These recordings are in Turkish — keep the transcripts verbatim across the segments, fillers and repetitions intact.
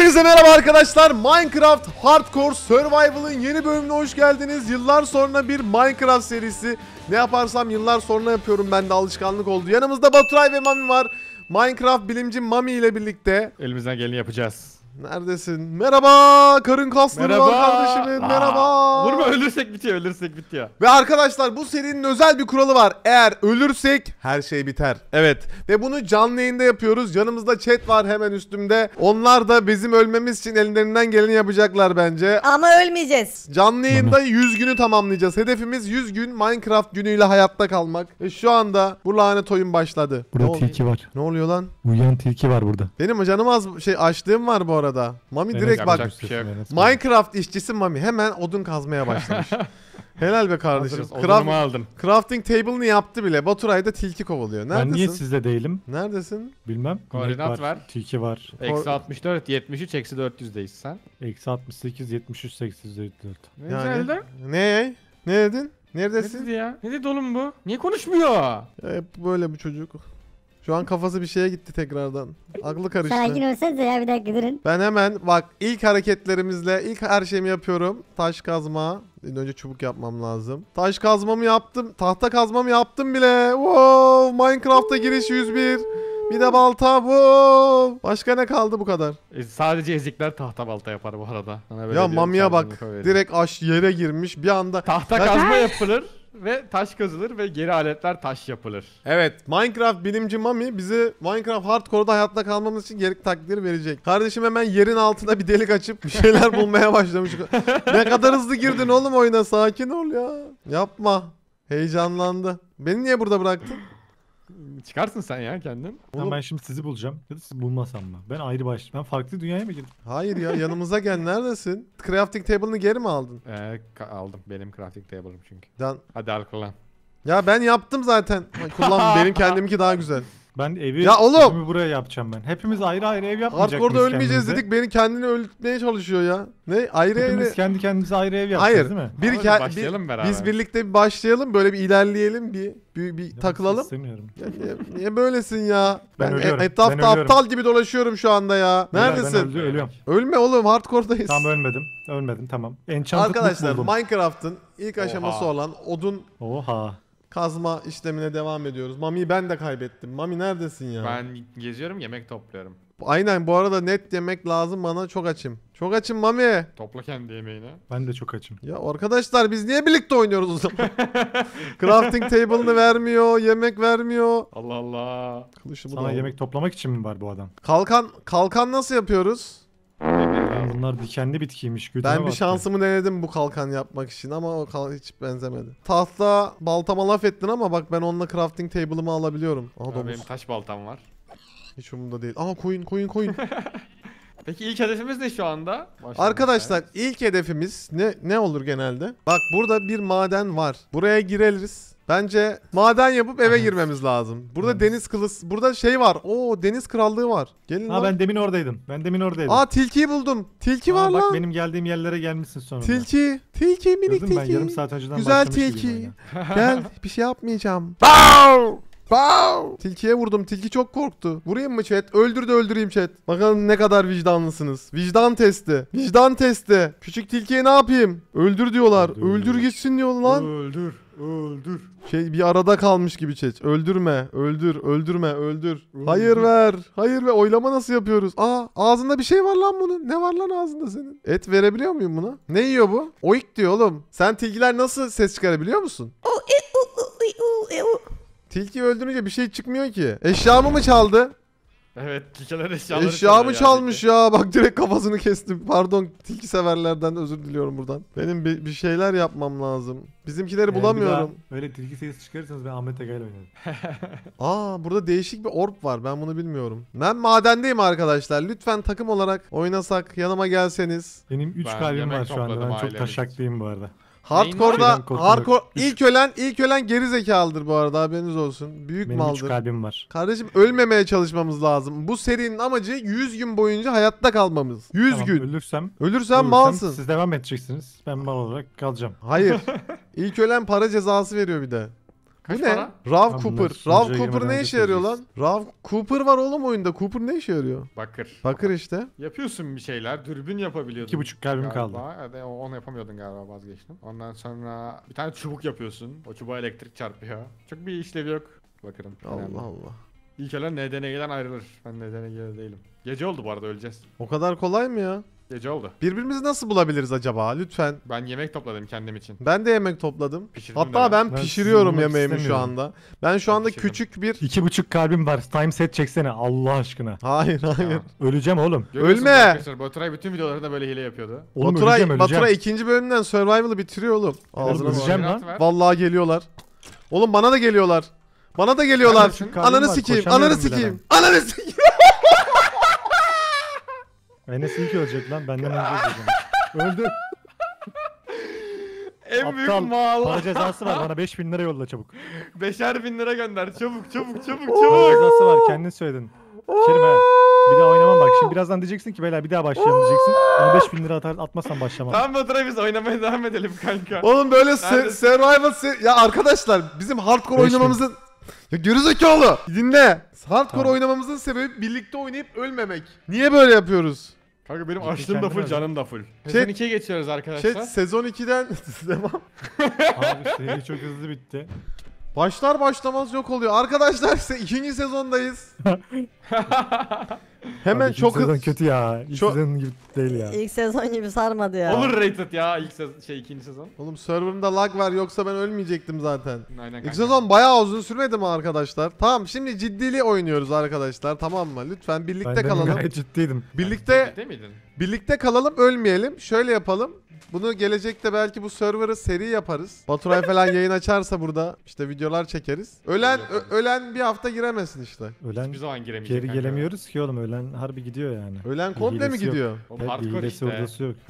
Hepinize merhaba arkadaşlar. Minecraft Hardcore Survival'ın yeni bölümüne hoş geldiniz. Yıllar sonra bir Minecraft serisi. Ne yaparsam yıllar sonra yapıyorum, ben de alışkanlık oldu. Yanımızda Baturay ve Mami var. Minecraft bilimci Mami ile birlikte elimizden geleni yapacağız. Neredesin? Merhaba karın kasları Merhaba. var kardeşimin. Aa, merhaba. Vurma, ölürsek bitiyor, ölürsek bitiyor. Ve arkadaşlar bu serinin özel bir kuralı var. Eğer ölürsek her şey biter. Evet. Ve bunu canlı yayında yapıyoruz. Yanımızda chat var hemen üstümde. Onlar da bizim ölmemiz için ellerinden geleni yapacaklar bence. Ama ölmeyeceğiz. Canlı yayında yüz günü tamamlayacağız. Hedefimiz yüz gün Minecraft günüyle hayatta kalmak. Ve şu anda bu lanet oyun başladı. Burada Ne tilki var. Ne oluyor lan? Uyuyan tilki var burada. Benim canım az şey açlığım var bu arada. Mami Evet, direkt bak. yapacak bir şey yok. Minecraft işçisi Mami hemen odun kazmaya başlamış. Helal be kardeşim. Hazırız, Craft- odunumu aldım. Crafting table'ını yaptı bile. Baturay da tilki kovalıyor. Neredesin? Ben niye sizde değilim? Neredesin? Bilmem. Koordinat İnek ver. Tilki var. Eksi altmış dört, yetmiş üç, eksi dört yüzdeyiz sen. Eksi altmış sekiz, yetmiş üç, sekiz yüz dört. Ne Yani güzeldi? ne? Ne dedin? Ne Neredesin? dedi ya? Ne dedi oğlum bu? Niye konuşmuyor? Ya hep böyle bu çocuk. Şu an kafası bir şeye gitti tekrardan. Aklı karıştı. Sakin olsanıza ya, bir dakika durun. Ben hemen bak ilk hareketlerimizle ilk her şeyimi yapıyorum. Taş kazma. Önce çubuk yapmam lazım. Taş kazmamı yaptım. Tahta kazmamı yaptım bile. Wow! Minecraft'a giriş yüz bir. Bir de balta. Wow! Başka ne kaldı bu kadar? E, sadece ezikler tahta balta yapar bu arada. Sana böyle Ya diyorum, Mami'ye bak. şarjını koyuyorum. Direkt aş yere girmiş. Bir anda. Tahta kazma yapılır ve taş kazılır ve geri aletler taş yapılır. Evet, Minecraft bilimci Mami bize Minecraft Hardcore'da hayatta kalmamız için gerekli taktikleri verecek. Kardeşim hemen yerin altına bir delik açıp bir şeyler bulmaya başlamış. Ne kadar hızlı girdin oğlum oyuna, sakin ol ya. Yapma. Heyecanlandı. Beni niye burada bıraktın? Çıkarsın sen ya kendin. Oğlum, Ben şimdi sizi bulacağım. Ya da siz bulmasam mı? Ben ayrı baş. Ben farklı dünyaya mı girdim? hayır ya, yanımıza gel, neredesin? Crafting table'ını geri mi aldın? Ee, ka- aldım. Benim crafting table'ım çünkü. Lan, Hadi al kullan. ya ben yaptım zaten. Kullan, benim kendiminki daha güzel. Ben evi Ya oğlum! evimi buraya yapacağım ben. Hepimiz ayrı ayrı ev yapmayacak Hardcore'da mıyız ölmeyeceğiz kendimize? dedik, beni kendini öldürmeye çalışıyor ya. Ne? Ayrı Hepimiz ayrı. kendi kendimize ayrı ev yapacağız Hayır. değil mi? Bir, Hadi ke- başlayalım bir- beraber. biz birlikte bir başlayalım, böyle bir ilerleyelim, bir bir, bir Canım, takılalım. İstemiyorum. Ya niye, niye böylesin ya? Ben Ben, ölüyorum, e- etrafta ben ölüyorum. aptal gibi dolaşıyorum şu anda ya. Beyler, Neredesin? Ben öldü, ölüyorum. Ölme oğlum, hardcore'dayız. Tamam ölmedim. Ölmedim tamam. Enchanted Arkadaşlar book buldum. Minecraft'ın ilk aşaması Oha. olan odun Oha. kazma işlemine devam ediyoruz. Mami'yi ben de kaybettim. Mami neredesin ya? Ben geziyorum, yemek topluyorum. Aynen, bu arada net yemek lazım bana, çok açım. Çok açım Mami. Topla kendi yemeğini. Ben de çok açım. Ya arkadaşlar biz niye birlikte oynuyoruz o zaman? Crafting table'ını vermiyor, yemek vermiyor. Allah Allah. Kılıçımı Sana da yemek toplamak için mi var bu adam? Kalkan, kalkan nasıl yapıyoruz? Ya bunlar dikenli bitkiymiş. Götüme Ben bir battı. şansımı denedim bu kalkan yapmak için ama o kal hiç benzemedi. Tahta baltama laf ettin ama bak ben onunla crafting table'ımı alabiliyorum. Aha Aa, domuz. benim taş baltam var. Hiç umurumda değil. Aha koyun koyun koyun. Peki ilk hedefimiz ne şu anda? Başlamak Arkadaşlar üzere. ilk hedefimiz ne ne olur genelde? Bak burada bir maden var. Buraya gireriz. Bence maden yapıp eve Evet. girmemiz lazım. Burada Evet. deniz kılıç, burada şey var. Oo, deniz krallığı var. Gelin Ha lan. ben demin oradaydım. Ben demin oradaydım. Aa, tilkiyi buldum. Tilki Aa, var bak lan. benim geldiğim yerlere gelmişsin sonunda. Tilki. Tilki, minik Gördün mü? Ben tilki. yarım saat önceden Güzel başlamış gibiyim tilki. oyuna. Gel, bir şey yapmayacağım. Bow! Bow! Tilkiye vurdum. Tilki çok korktu. Vurayım mı chat? Öldür de öldüreyim chat. Bakalım ne kadar vicdanlısınız. Vicdan testi. Vicdan testi. Küçük tilkiye ne yapayım? Öldür diyorlar. Öldür. Öldür gitsin diyor lan. Öldür, öldür. Şey, bir arada kalmış gibi chat. Öldürme, öldür, öldürme, öldür. Hayır ver. Hayır ve oylama nasıl yapıyoruz? Aa, ağzında bir şey var lan bunun. Ne var lan ağzında senin? Et verebiliyor muyum buna? Ne yiyor bu? Oik diyor oğlum. Sen tilkiler nasıl ses çıkarabiliyor musun? Tilki öldürünce bir şey çıkmıyor ki. Eşyamı mı çaldı? Evet, tilkiler eşyaları Eşyamı çalmış ya. Bak direkt kafasını kestim. Pardon, tilki severlerden özür diliyorum buradan. Benim bir, bir şeyler yapmam lazım. Bizimkileri Yani bir bulamıyorum. daha Öyle tilki sesi çıkarırsanız ben Ahmet Agay'la oynarım. Aa, burada değişik bir orb var. Ben bunu bilmiyorum. Ben madendeyim arkadaşlar. Lütfen takım olarak oynasak, yanıma gelseniz. Benim üç Ben kalbim yemek var şu anda. topladım Ben çok ailemiz taşaklıyım bu arada. Hardcore'da Şeyden korktum hardcore bak. Üç- ilk ölen ilk ölen geri zekalıdır bu arada, haberiniz olsun. Büyük Benim üç maldır. kalbim var. Kardeşim ölmemeye çalışmamız lazım. Bu serinin amacı yüz gün boyunca hayatta kalmamız. yüz Tamam, gün. Ölürsem, Ölürsen ölürsem malsın. siz devam edeceksiniz. Ben mal olarak kalacağım. Hayır. İlk ölen para cezası veriyor bir de. Kaç Bu ne? para? Rav Ben Cooper. bunları Rav sunucuya Cooper girmeden ne önce işe yarıyor lan? söyleyeceğiz. Rav Cooper var oğlum oyunda. Cooper ne işe yarıyor? Bakır. Bakır işte. Yapıyorsun bir şeyler. Dürbün yapabiliyordun. İki buçuk kalbim galiba. kaldı. Evet, o- onu yapamıyordun galiba, vazgeçtim. Ondan sonra bir tane çubuk yapıyorsun. O çubuğa elektrik çarpıyor. Çok bir işlevi yok. Bakırın. Allah Allah. İlk eller N D N G'den ayrılır. Ben N D N G'de değilim. Gece oldu bu arada, öleceğiz. O kadar kolay mı ya? Gece oldu. Birbirimizi nasıl bulabiliriz acaba? Lütfen. Ben yemek topladım kendim için. Ben de yemek topladım. Pişirdim Hatta de ben Ben pişiriyorum sizi bulmak yemeğimi şu istemiyorum. anda. Ben şu Ben anda pişirdim. küçük bir... İki buçuk kalbim var. Time set çeksene Allah aşkına. Hayır hayır. Ya. Öleceğim oğlum. Görüyorsunuz Ölme! Arkadaşlar Baturay bütün videolarında böyle hile yapıyordu. Oğlum Baturay, öleceğim öleceğim. Baturay ikinci bölümden Survival'ı bitiriyor oğlum. Oğlum Ağzına öleceğim. sağlık. lan. Koordinat ver. Vallahi geliyorlar. Oğlum bana da geliyorlar. Bana da geliyorlar. Neredesin? Kalbim Ananı var, sikeyim. koşamıyorum Ananı bile sikeyim. Ananı sikeyim. Enes iyi ki ölecek lan. Benden önce ölecek. Öldü. En büyük Aptal. mal. Para cezası var. Bana beş bin lira yolla çabuk. Beşer bin lira gönder. Çabuk çabuk çabuk Para çabuk. cezası var. Kendin söyledin. İçerim ha. Bir daha oynamam bak. Şimdi birazdan diyeceksin ki beyler bir daha başlayalım diyeceksin. Bana beş bin lira atar, atmazsan başlamam. Tamam Baturay, biz oynamaya devam edelim kanka. Oğlum böyle se- Neredesin? survival se- ya arkadaşlar bizim hardcore Beş bin. oynamamızın ya gerizekalı dinle. Hardcore Tamam. oynamamızın sebebi birlikte oynayıp ölmemek. Niye böyle yapıyoruz? Kanka benim Ciddi açlığım da kendin full, öldün. canım da full. Şey- Sezon ikiye geçiyoruz arkadaşlar. Şey sezon ikiden devam. Abi seri çok hızlı bitti. Başlar başlamaz yok oluyor. Arkadaşlar ise ikinci sezondayız. Hemen Abi, çok ilk sezon hızlı. kötü ya. İlk Çok- sezon gibi değil ya. İlk sezon gibi sarmadı ya. Overrated ya ilk sezon, şey ikinci sezon. Oğlum serverımda lag var yoksa ben ölmeyecektim zaten. Aynen İlk kanka. sezon bayağı uzun sürmedi mi arkadaşlar? Tamam şimdi ciddili oynuyoruz arkadaşlar tamam mı? Lütfen birlikte Ben demin kalalım. gayet ciddiydim. Birlikte Değil miydin? birlikte kalalım ölmeyelim. Şöyle yapalım. Bunu gelecekte belki bu server'ı seri yaparız. Baturay falan yayın açarsa burada işte videolar çekeriz. Ölen Yaparız. ö- ölen bir hafta giremesin işte. Ölen Hiçbir zaman giremeyecek geri kanka. gelemiyoruz ki oğlum. Ölen harbi gidiyor yani. Ölen Bir komple mi hilesi yok. gidiyor? Oğlum Evet, bir hardcore hilesi işte. ordası yok.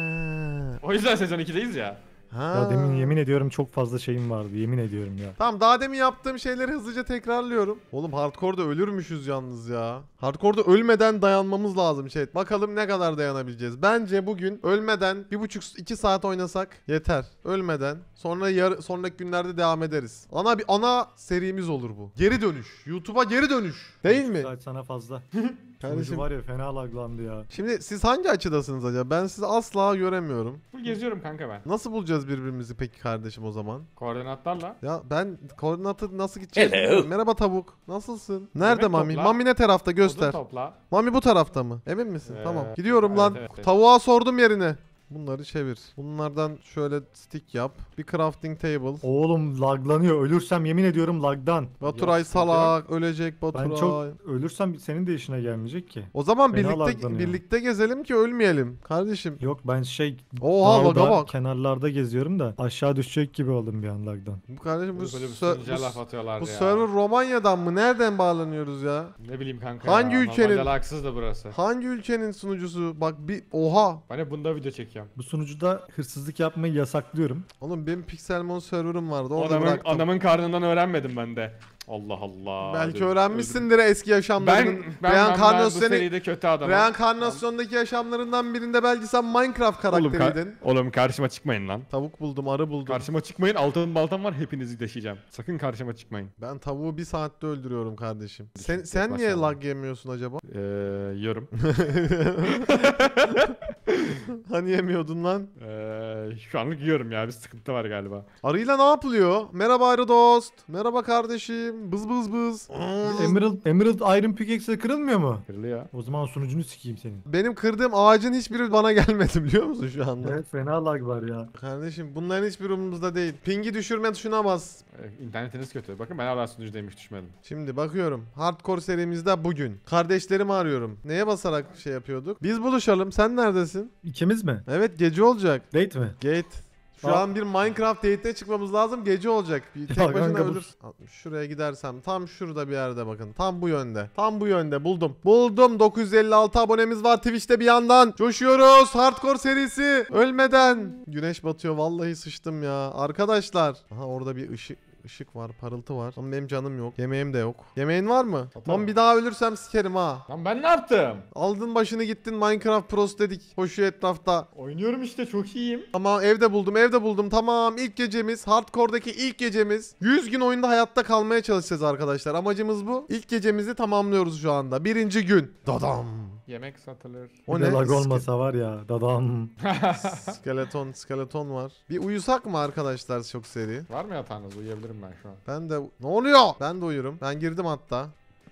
Ha. O yüzden sezon ikideyiz ya. Ha. Ya demin yemin ediyorum çok fazla şeyim vardı. Yemin ediyorum ya. Tamam daha demin yaptığım şeyleri hızlıca tekrarlıyorum. Oğlum hardcore'da ölürmüşüz yalnız ya. Hardcore'da ölmeden dayanmamız lazım şey. Bakalım ne kadar dayanabileceğiz. Bence bugün ölmeden bir buçuk iki saat oynasak yeter. Ölmeden. Sonra yar sonraki günlerde devam ederiz. Ana bir ana serimiz olur bu. Geri dönüş. YouTube'a geri dönüş. Değil mi? Saat sana fazla. Kardeşim. Sunucu var ya fena laglandı ya. Şimdi siz hangi açıdasınız acaba? Ben sizi asla göremiyorum. Full geziyorum kanka ben. Nasıl bulacağız birbirimizi peki kardeşim o zaman? Koordinatlarla. Ya ben koordinatı nasıl gideceğiz? bilmiyorum. Merhaba tavuk. Nasılsın? Nerede Yemek Mami? topla. Mami ne tarafta? Göster. Odun topla. Mami bu tarafta mı? Emin misin? Ee, Tamam. Gidiyorum evet, lan. evet, evet. Tavuğa sordum yerini. Bunları çevir. Bunlardan şöyle stick yap. Bir crafting table. Oğlum laglanıyor. Ölürsem yemin ediyorum lagdan. Baturay Yok, salak. Ölecek Baturay. Ben çok ölürsem senin de işine gelmeyecek ki. O zaman Fena birlikte laglanıyor. birlikte gezelim ki ölmeyelim. Kardeşim. Yok ben şey Oha dağda, laga bak. kenarlarda geziyorum da aşağı düşecek gibi oldum bir an lagdan. Bu kardeşim bu, Böyle bir sö- sunucuya bu, laf atıyorlardı bu ya. server Romanya'dan mı? Nereden bağlanıyoruz ya? Ne bileyim kanka Hangi ya. ülkenin- Normalde laksız da burası. Hangi ülkenin sunucusu? Bak bir oha. Ben hep bunda video çekiyorum. Bu sunucuda hırsızlık yapmayı yasaklıyorum. Oğlum benim Pixelmon server'ım vardı. Orada Adamın, bıraktım. adamın karnından öğrenmedim ben de. Allah Allah. Belki Dedim, öğrenmişsindir eski Ben, yaşamlarının. ben, ben, ben bu Reenkarnasyonu- seride kötü adamım. Reenkarnasyondaki yaşamlarından birinde belki sen Minecraft Oğlum, ka- karakteriydin. oğlum karşıma çıkmayın lan. Tavuk buldum, arı buldum. Karşıma çıkmayın, altın baltam var, hepinizi deşeceğim. Sakın karşıma çıkmayın. Ben tavuğu bir saatte öldürüyorum kardeşim. Sen, Çok sen niye başarılı. lag yemiyorsun acaba? Eee yiyorum. Hani yemiyordun lan? Eee şu anlık yiyorum ya, bir sıkıntı var galiba. Arıyla ne yapılıyor? Merhaba arı dost. Merhaba kardeşim. Bız bız bız. Emerald, Emerald Iron Pickaxe kırılmıyor mu? Kırılıyor. O zaman sunucunu sikeyim senin. Benim kırdığım ağacın hiçbiri bana gelmedi biliyor musun şu anda? Evet fena lag var ya. Kardeşim bunların hiçbir umurumuzda değil. Pingi düşürme tuşuna bas. Ee, İnternetiniz kötü. Bakın ben hala sunucudaymış, düşmedim. Şimdi bakıyorum. Hardcore serimizde bugün. Kardeşlerimi arıyorum. Neye basarak şey yapıyorduk? Biz buluşalım. Sen neredesin? İkimiz mi? Evet gece olacak. Date mi? Gate. Şu Aa. an bir Minecraft date'e çıkmamız lazım. Gece olacak. Bir tek Ya başına kanka bu- ölür. Şuraya gidersem tam şurada bir yerde bakın. Tam bu yönde. Tam bu yönde buldum. Buldum. dokuz yüz elli altı abonemiz var Twitch'te bir yandan. Coşuyoruz. Hardcore serisi. Ölmeden. Güneş batıyor. Vallahi sıçtım ya. Arkadaşlar. Aha orada bir ışık ışık var, parıltı var. Ama benim canım yok. Yemeğim de yok. Yemeğin var mı? Atarım. Lan bir daha ölürsem sikerim ha. Lan ben ne yaptım? Aldın başını gittin Minecraft Pros dedik. Koşuyor etrafta. Oynuyorum işte, çok iyiyim. Ama evde buldum, evde buldum. Tamam, ilk gecemiz. Hardcore'daki ilk gecemiz. yüz gün oyunda hayatta kalmaya çalışacağız arkadaşlar. Amacımız bu. İlk gecemizi tamamlıyoruz şu anda. Birinci gün. Dadam. Yemek satılır. O Bir de ne? lag Ske- olmasa var ya dadam. skeleton, skeleton var. Bir uyusak mı arkadaşlar çok seri? Var mı yatağınız? Uyuyabilirim ben şu an. Ben de... Ne oluyor? Ben de uyurum. Ben girdim hatta.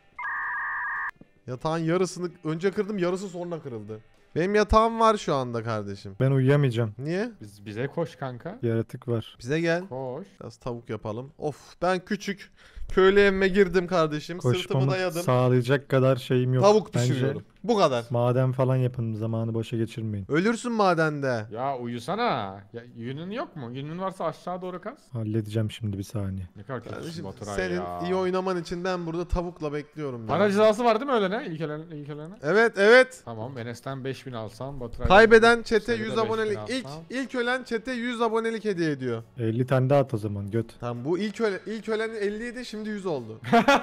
Yatağın yarısını önce kırdım, yarısı sonra kırıldı. Benim yatağım var şu anda kardeşim. Ben uyuyamayacağım. Niye? Biz, bize koş kanka. Yaratık var. Bize gel. Koş. Biraz tavuk yapalım. Of, ben küçük köylü evime girdim kardeşim. Sırtımı Koşmamı dayadım. sağlayacak kadar şeyim yok. Tavuk Bence pişiriyorum. Bu kadar. maden falan yapın, zamanı boşa geçirmeyin. Ölürsün madende. Ya uyusana. Ya, yünün yok mu? Yünün varsa aşağı doğru kaz. Halledeceğim şimdi bir saniye. Ne kadar kötüsün Kardeşim, Baturay senin ya. iyi oynaman için ben burada tavukla bekliyorum. ya. Para cezası var değil mi öğlene? İlk öğlene. İlk öğlene. Evet, evet. Tamam, Enes'ten beş bin alsam. Baturay Kaybeden çete Seni de yüz beş bin abonelik. alsam. İlk ilk ölen çete yüz abonelik hediye ediyor. elli tane daha at o zaman göt. Tamam, bu ilk ölen ilk ölen elli idi, şimdi yüz oldu.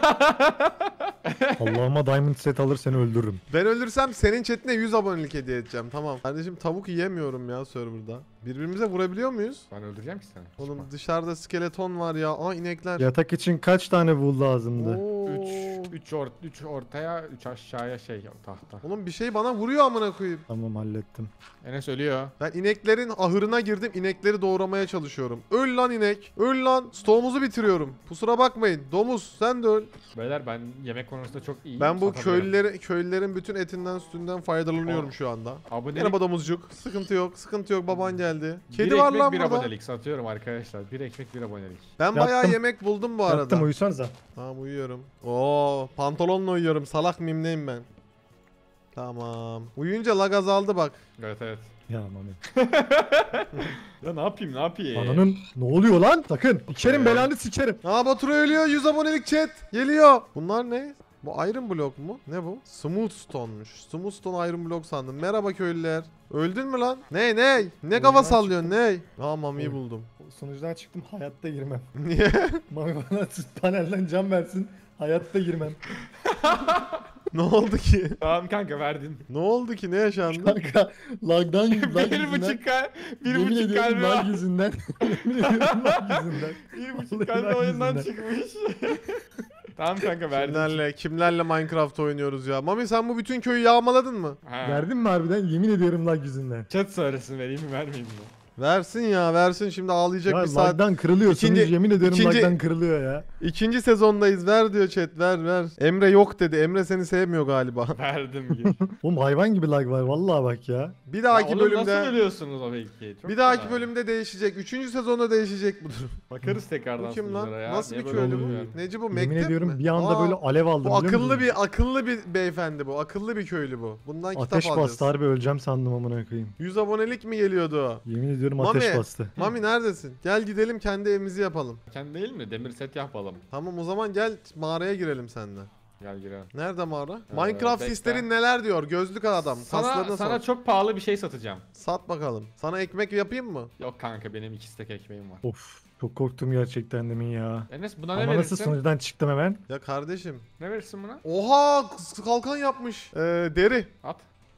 Allah'ıma diamond set alır seni öldürürüm. Ben ölürsem senin chatine yüz abonelik hediye edeceğim. Tamam. Kardeşim tavuk yiyemiyorum ya serverda. Birbirimize vurabiliyor muyuz? Ben öldüreceğim ki seni. Oğlum Çıkma. dışarıda skeleton var ya. Aa, inekler. Yatak için kaç tane wool lazımdı? Oo. Üç, üç, or, üç ortaya, üç aşağıya şey tahta. Oğlum bir şey bana vuruyor amına koyayım. Tamam hallettim. Enes ölüyor. Ben ineklerin ahırına girdim. İnekleri doğramaya çalışıyorum. Öl lan inek. Öl lan. Stoğumuzu bitiriyorum. Kusura bakmayın. Domuz sen de öl. Beyler ben yemek konusunda çok iyiyim. Ben bu satabilirim. köylüleri, köylülerin bütün etinden sütünden faydalanıyorum şu anda. Abonelik, Merhaba domuzcuk. Sıkıntı yok. Sıkıntı yok. Baban geldi. bir Kedi var ekmek lan bir burada. abonelik satıyorum arkadaşlar. Bir ekmek bir abonelik. Ben bayağı Yattım. yemek buldum bu arada. Yattım, uyusanıza. Tamam, uyuyorum. Oo, pantolonla uyuyorum. Salak mıyım neyim ben? Tamam. Uyuyunca lag azaldı bak. Evet evet. Ya Mami. Ya ne yapayım ne yapayım? Ananın ne oluyor lan? Sakın. İçerim Ee. belanı sikerim. Aa, Batura ölüyor. yüz abonelik chat. Geliyor. Bunlar ne? Bu Iron Block mu? Ne bu? Smooth Stone'muş. Smooth Stone Iron Block sandım. Merhaba köylüler. Öldün mü lan? Ne ne? Ne kafa Oyundan sallıyorsun ne? Aa, Mami'yi Oyun. buldum. Sonuçtan çıktım, hayatta girmem. Niye? Mami bana panelden cam versin. Hayatta girmem. Ne oldu ki? Tamam kanka verdin. Ne oldu ki? Ne yaşandı? Kanka lagdan lag bir yüzünden. buçuk kal bir Yemin buçuk ediyorum kalbi lag var. yüzünden. Yemin ediyorum lag yüzünden. Bir buçuk Vallahi kalbi lag oyundan yüzünden. çıkmış. Tamam kanka verdin. Kimlerle, kimlerle Minecraft oynuyoruz ya? Mami sen bu bütün köyü yağmaladın mı? Ha. Verdin mi harbiden? Yemin ediyorum lag yüzünden. Chat sonrasını vereyim mi vermeyeyim mi? Versin ya, versin, şimdi ağlayacak Ya bir saat. lagdan kırılıyorsunuz, İkinci- yemin ediyorum ikinci- lagdan kırılıyor ya. İkinci sezondayız, ver diyor chat, ver ver. Emre yok dedi. Emre seni sevmiyor galiba. Verdim gir. Oğlum hayvan gibi lag var vallahi bak ya. Bir dahaki Ya oğlum bölümde nasıl ölüyorsunuz o belki? Çok bir dahaki kolay. bölümde değişecek. Üçüncü sezonda değişecek bu durum. Bakarız tekrardan Bu kim lan? sunuculara ya. Nasıl Niye bir böyle köylü oluyor bu? yani? Neci bu? Yemin Mektep ediyorum mi? bir anda Aa, böyle alev aldım. bu biliyor akıllı musun? bir akıllı bir beyefendi bu. Akıllı bir köylü bu. Bundan kitap Ateş alacağız. bastı harbi, öleceğim sandım amına koyayım. yüz abonelik mi geliyordu? Yemin ediyorum Mami. ateş bastı. Mami neredesin? Gel gidelim kendi evimizi yapalım. Kendi değil mi? Demir set yapalım. Tamam, o zaman gel mağaraya girelim seninle. Gel girelim. Nerede mağara? Ee, Minecraft bekle. hislerin neler diyor? Gözlük adam. Sana, Kaslarına sana sor. çok pahalı bir şey satacağım. Sat bakalım. Sana ekmek yapayım mı? Yok kanka benim iki stek ekmeğim var. Of çok korktum gerçekten demin ya. Enes buna ne Ama nasıl verirsin? sonuçtan çıktım hemen. Ya kardeşim. Ne verirsin buna? Oha, kalkan yapmış. Ee, deri. At.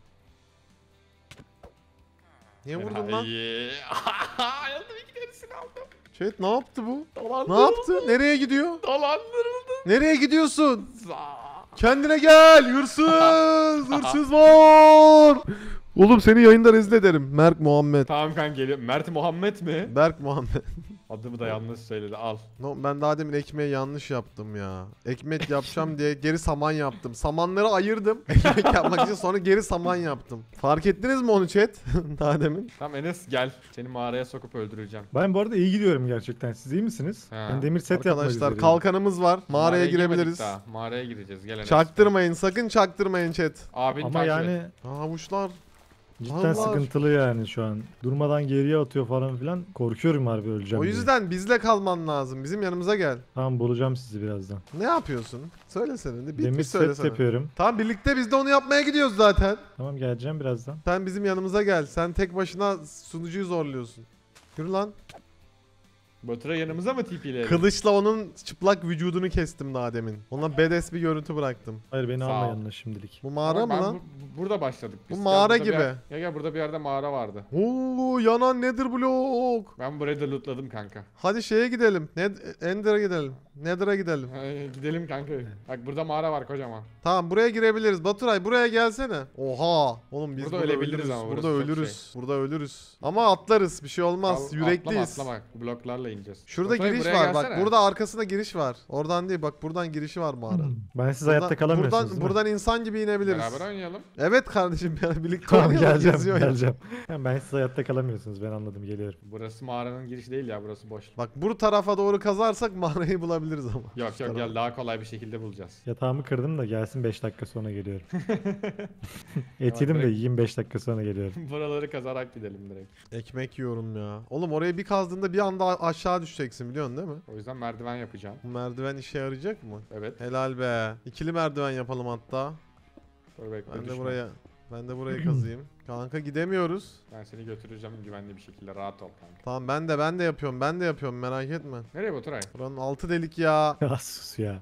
Niye vurdun lan? İyi. Aldım iki derisini aldım. Chat ne yaptı bu? Dolandırıldım. Ne yaptı? Nereye gidiyor? Dolandırıldım. Nereye gidiyorsun? Za- Kendine gel. Hırsız. Hırsız var. Oğlum seni yayında rezil ederim. Merk Muhammed. Tamam kanka geliyor. Mert Muhammed mi? Berk Muhammed. Adımı da yanlış söyledi al. No, ben daha demin ekmeği yanlış yaptım ya. Ekmek yapacağım diye geri saman yaptım. Samanları ayırdım. Ekmek yapmak için sonra geri saman yaptım. Fark ettiniz mi onu chat? Daha demin. Tamam Enes gel. Seni mağaraya sokup öldüreceğim. Ben bu arada iyi gidiyorum gerçekten. Siz iyi misiniz? Ha. Ben demir set yapmak Arkadaşlar üzereyim. kalkanımız var. Mağaraya girmedik girebiliriz. daha. Mağaraya gireceğiz. Gel Enes. Çaktırmayın. Sakın çaktırmayın chat. Abin Ama takip yani et. Aa, Havuçlar. cidden Allah. sıkıntılı yani şu an. Durmadan geriye atıyor falan filan. Korkuyorum harbi öleceğim O diye. yüzden bizle kalman lazım. Bizim yanımıza gel. Tamam bulacağım sizi birazdan. Ne yapıyorsun? Söylesene. Bir, bir Demir set söylesene. yapıyorum. Tamam, birlikte biz de onu yapmaya gidiyoruz zaten. Tamam geleceğim birazdan. Sen bizim yanımıza gel. Sen tek başına sunucuyu zorluyorsun. Yürü lan. Batura yanımıza mı tipiyle? Kılıçla onun çıplak vücudunu kestim daha demin. Ona badass bir görüntü bıraktım. Hayır beni Sağ alma ol. yanına şimdilik. Bu mağara mı Ben lan? bu- burada başladık. Bu biz. mağara Gel burada bir gibi. yer- Gel gel burada bir yerde mağara vardı. Oo, yanan nedir blok? Ben burayı da lootladım kanka. Hadi şeye gidelim. Ned Ender'a gidelim. Nether'a gidelim. Ay, gidelim kanka. Bak burada mağara var kocaman. Tamam buraya girebiliriz. Baturay buraya gelsene. Oha. Oğlum biz Burada burada, ölebiliriz ölürüz. ama burası burada çok ölürüz. Burada ölürüz. Ama atlarız. Bir şey olmaz. Al- Yürekliyiz. Atlama atlama. Bloklarla ineceğiz. Şurada Baturay, giriş buraya var. Bak gelsene. burada arkasında giriş var. Oradan değil. Bak buradan girişi var mağaranın. Ben siz hayatta kalamıyorsunuz buradan, değil mi? buradan insan gibi inebiliriz. Beraber oynayalım. Evet kardeşim yani birlikte Tamam oynayalım. geleceğim Geziyor ya. geleceğim. Yani ben siz hayatta kalamıyorsunuz ben anladım geliyorum. Burası mağaranın girişi değil ya, burası boş. Bak bu tarafa doğru kazarsak mağarayı bulabiliriz ama. Yok yok gel, daha kolay bir şekilde bulacağız. Yatağımı kırdım da gelsin beş dakika sonra geliyorum. Et yedim de direkt- yiyeyim beş dakika sonra geliyorum. Buraları kazarak gidelim direkt. Ekmek yiyorum ya. Oğlum orayı bir kazdığında bir anda a- aşağı düşeceksin biliyorsun değil mi? O yüzden merdiven yapacağım. Bu merdiven işe yarayacak mı? Evet. Helal be. İkili merdiven yapalım hatta. Dur bekle, Ben de düşme. buraya ben de burayı kazıyım. Kanka gidemiyoruz. Ben seni götüreceğim güvenli bir şekilde, rahat ol kanka. Tamam ben de ben de yapıyorum. Ben de yapıyorum merak etme. Nereye Baturay? Buranın altı delik ya. Ah sus ya.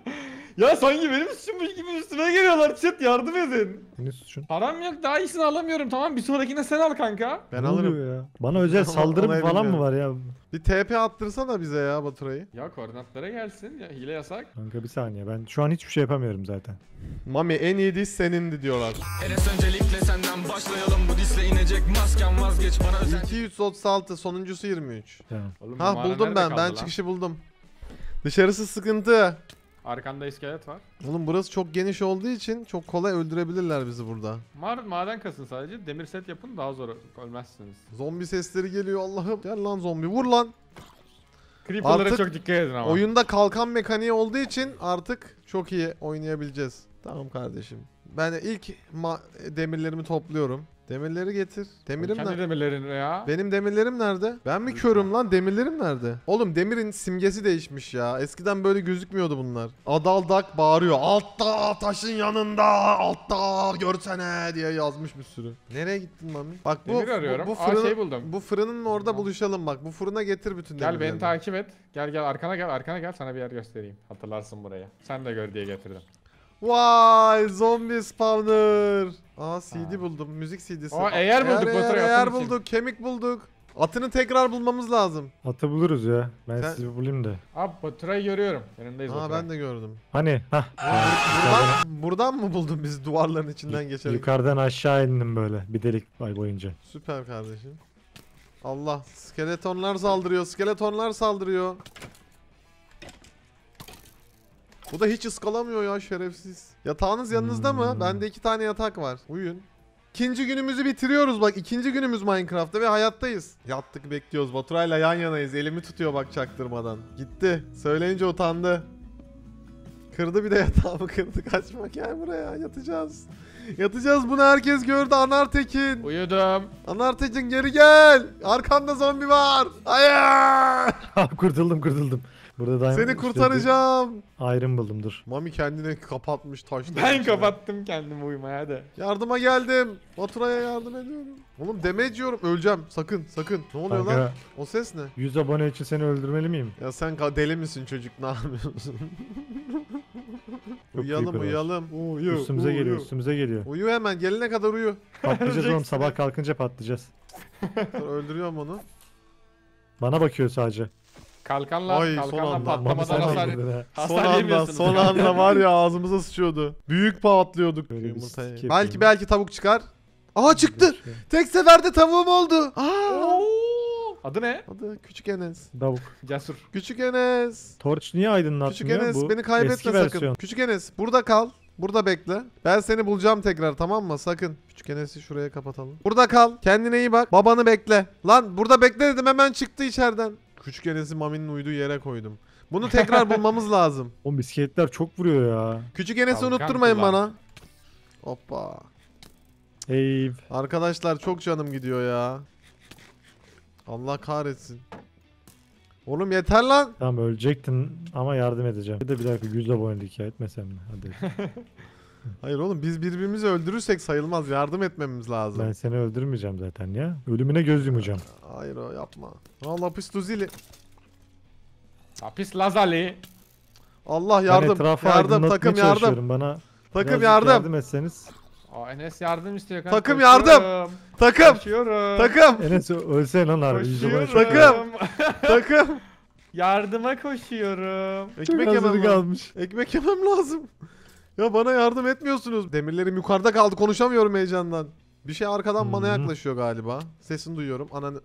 Ya sanki benim suçummuş gibi üstüme geliyorlar, chat yardım edin. Senin suçun. Param yok, daha iyisini alamıyorum, tamam bir sonrakine sen al kanka. Ben Ne alırım. oluyor ya? Bana özel Ona- saldırı ona falan mı bilmiyorum. var ya? Bir T P attırsana bize ya Baturay'ı. Ya koordinatlara gelsin ya, hile yasak. Kanka bir saniye ben şu an hiçbir şey yapamıyorum zaten. Mami en iyi diş senindi diyorlar. Enes öncelikle senden başlayalım, bu disle inecek masken vazgeç bana özel. iki yüz otuz altı sonuncusu yirmi üç. Tamam. Oğlum, bu Ha mağara buldum nerede ben. kaldı Ben lan? çıkışı buldum. Dışarısı sıkıntı. Arkanda iskelet var. Oğlum burası çok geniş olduğu için çok kolay öldürebilirler bizi burada. Mağara, maden kasın sadece. Demir set yapın, daha zor ölmezsiniz. Zombi sesleri geliyor Allah'ım. Gel lan zombi vur lan. Creeper'lara Artık çok dikkat edin ama. Oyunda kalkan mekaniği olduğu için artık çok iyi oynayabileceğiz. Tamam kardeşim. Ben de ilk ma- demirlerimi topluyorum. Demirleri getir. Demirim Kendi nerede? demirlerin ya. Benim demirlerim nerede? Ben mi körüm lan? Demirlerim nerede? Oğlum demirin simgesi değişmiş ya. Eskiden böyle gözükmüyordu bunlar. Adaldak bağırıyor. Altta taşın yanında. Altta görsene diye yazmış bir sürü. Nereye gittin mami? Bak bu Demir arıyorum. bu, bu Aa, fırın, şey buldum. bu fırının orada Tamam. buluşalım bak. Bu fırına getir bütün Gel demirleri. beni takip et. Gel gel arkana gel, arkana gel, sana bir yer göstereyim. Hatırlarsın burayı. Sen de gör diye getirdim. Vay zombi spawner. Aa C D Ha. buldum. Müzik C D'si. Aa, eğer bulduk Eğer, Baturay, eğer atın için. bulduk. Kemik bulduk. Atını tekrar bulmamız lazım. Atı buluruz ya. Ben Sen- sizi bulayım da. Abi Baturay'ı görüyorum. Yanındayız Aa Baturay. ben de gördüm. Hani? Hah. Buradan, buradan mı buldun bizi duvarların içinden geçerek? Yukarıdan aşağı indim böyle bir delik ay boyunca. Süper kardeşim. Allah skeletonlar saldırıyor. Skeletonlar saldırıyor. Bu da hiç ıskalamıyor ya şerefsiz. Yatağınız yanınızda mı? Hmm. Bende iki tane yatak var. Uyuyun. İkinci günümüzü bitiriyoruz bak. İkinci günümüz Minecraft'ta ve hayattayız. Yattık bekliyoruz. Baturay'la yan yanayız. Elimi tutuyor bak çaktırmadan. Gitti. Söyleyince utandı. Kırdı bir de yatağımı kırdı. Kaçma gel buraya. Yatacağız. Yatacağız bunu herkes gördü. Anartekin. Uyudum. Anartekin geri gel. Arkanda zombi var. Hayır. kurtuldum kurtuldum. Burada diamond Seni kurtaracağım. Iron buldum dur. Mami kendini kapatmış taşla. Ben kapattım kendimi uyumaya da. Yardıma geldim. Baturay'a yardım ediyorum. Oğlum damage yiyorum. Öleceğim. Sakın sakın. Ne oluyor lan? Kanka O ses ne? yüz abone için seni öldürmeli miyim? Ya sen ka- deli misin çocuk? Ne yapıyorsun? Çok uyuyalım creeper var. uyuyalım. Uyu. Üstümüze uyu. geliyor üstümüze geliyor. Uyu hemen. Gelene kadar uyu. Patlayacağız oğlum sabah kalkınca patlayacağız. Dur, öldürüyorum onu. Bana bakıyor sadece. Kalkanla, Ay, son kalkanla anda. Mami patlamadan sen hasar, öldürdün ha. Son hasar anda, yemiyorsunuz. son anda var ya ağzımıza sıçıyordu. Büyük patlıyorduk. Böyle bir Yumurtayı. sik Belki yapayım. belki tavuk çıkar. Aa çıktı. Tek seferde tavuğum oldu. Aa. Oo! Adı ne? Adı Küçük Enes. Davuk. Cesur. Küçük Enes. Torch niye Küçük aydınlatmıyor? Enes Bu beni kaybetme eski sakın. versiyon. Küçük Enes burada kal. Burada bekle. Ben seni bulacağım tekrar tamam mı? Sakın. Küçük Enes'i şuraya kapatalım. Burada kal. Kendine iyi bak. Babanı bekle. Lan burada bekle dedim hemen çıktı içeriden. Küçük Enes'i Mami'nin uyuduğu yere koydum. Bunu tekrar bulmamız lazım. O bisikletler çok vuruyor ya. Küçük Enes'i Kalkan unutturmayın kullan. bana. Hoppa. Ey Arkadaşlar çok canım gidiyor ya. Allah kahretsin. Oğlum yeter lan. tamam ölecektin ama yardım edeceğim. Bir de bir dakika yüz abonelik ya etmesem mi? Hadi. Hayır oğlum biz birbirimizi öldürürsek sayılmaz. Yardım etmemiz lazım. Ben seni öldürmeyeceğim zaten ya. Ölümüne göz yumacağım. Hayır o yapma. Aa lapis lazuli. Lapis lazuli. Allah Ben yardım. etrafı Yardım aydınlatmaya takım yardım. çalışıyorum. Bana Takım birazcık yardım. yardım etseniz. Aa, Enes yardım istiyor kanka. Takım Koşuyorum. yardım. Takım. Koşuyorum. Takım. Enes ölsen lan harbi. iyice bana Koşuyorum. çok- Takım. Takım. Yardıma koşuyorum. Çok Ekmek az yemem yeri lazım. kalmış. Ekmek yemem lazım. Ya bana yardım etmiyorsunuz. Demirlerim yukarıda kaldı. Konuşamıyorum heyecandan. Bir şey arkadan bana Hı hı. yaklaşıyor galiba. Sesini duyuyorum. Ananı.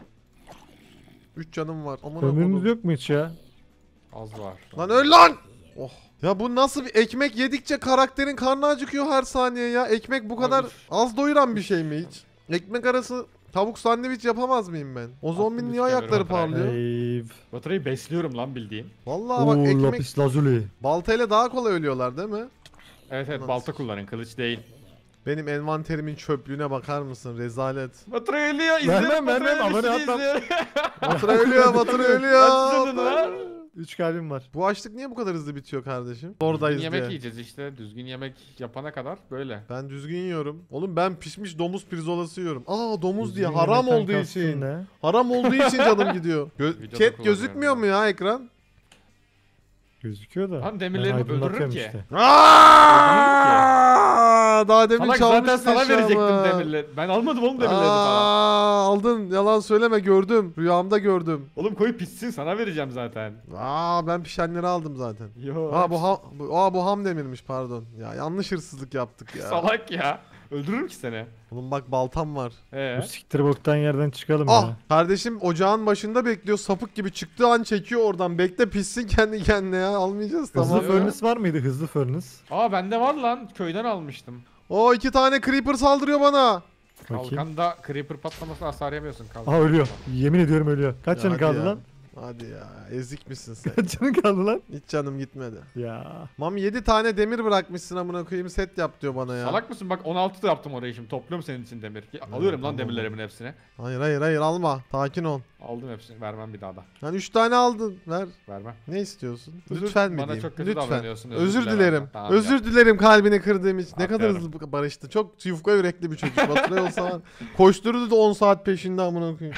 Üç canım var. Aman Ömrünüz Allah'ım. yok mu hiç ya? Az var. Lan öl lan. Oh. Ya bu nasıl bir ekmek yedikçe karakterin karnı acıkıyor her saniye ya. Ekmek bu kadar Abi. az doyuran bir şey mi hiç? Ekmek arası tavuk sandviç yapamaz mıyım ben? O zombinin Aklımda niye çıkamıyorum ayakları hatırlayın. parlıyor? Eyv. Baturay'ı besliyorum lan bildiğin. Vallahi bak Oo, ekmek lapis lazuli. baltayla daha kolay ölüyorlar değil mi? Evet evet Nasıl? balta kullanın kılıç değil. Benim envanterimin çöplüğüne bakar mısın? Rezalet. Baturay ölüyor Vermem, izlerim vermem, Baturay'ın abone üstünü atmam. izliyorum. Batıra ölüyor, Batıra ölüyor. Kaç canın var? Üç kalbim var. Bu açlık niye bu kadar hızlı bitiyor kardeşim? Düzgün Oradayız yemek diye. yiyeceğiz işte. Düzgün yemek yapana kadar böyle. Ben düzgün yiyorum. Oğlum ben pişmiş domuz pirzolası yiyorum. Aa domuz diye Düzgün haram yemekten olduğu kastın için. ne? Haram olduğu için canım gidiyor. Gö- Videoda Chat kullanıyorum gözükmüyor ya. mu ya ekran? Gözüküyor da. Lan ben demirlerimi aydınlatıyorum öldürürüm ki. işte. Aa, daha demin Salak zaten çalmışsın sana eşyamı. verecektim demirleri. Ben almadım oğlum demirleri falan. Aa, aldın. Yalan söyleme gördüm. Rüyamda gördüm. Oğlum koy pişsin sana vereceğim zaten. Aa ben pişenleri aldım zaten. Yo. Aa bu ham, bu, aa, bu ham demirmiş pardon. Ya yanlış hırsızlık yaptık ya. Salak ya. Öldürürüm ki seni. Oğlum bak baltam var. Ee? Bu siktir boktan yerden çıkalım Ah ya. kardeşim ocağın başında bekliyor sapık gibi çıktığı an çekiyor oradan. Bekle pişsin kendi kendine ya almayacağız Hızlı tamam. furnace var mıydı? Hızlı furnace. Aa bende var lan. Köyden almıştım. O iki tane creeper saldırıyor bana. Bakayım. Kalkanda creeper patlaması hasar yemiyorsun. Kalkan. Aha ölüyor. Yemin ediyorum ölüyor. Kaç Ya canı hadi kaldı ya. lan? Hadi ya ezik misin sen? Kaç canı kaldı lan? Hiç canım gitmedi. Ya. Mami yedi tane demir bırakmışsın amına koyayım set yap diyor bana ya. Salak mısın? Bak on altı da yaptım orayı şimdi. Topluyorum senin için demir. Ya, Evet, Alıyorum lan tamam. demirlerimin hepsini. Hayır hayır hayır alma. Sakin ol. Aldım hepsini. Vermem bir daha da. Hani üç tane aldın. Ver. Vermem. Ne istiyorsun? Özür- Lütfen mi bana diyeyim? çok kötü Lütfen. davranıyorsun, özür Özür dilerim. dilerim. Tamam, özür yap. dilerim kalbini kırdığım için. Ne kadar Aferin. hızlı barıştı. Çok yufka yürekli bir çocuk. Batıray olsa var. Koşturdu da on saat peşinde amına koyayım.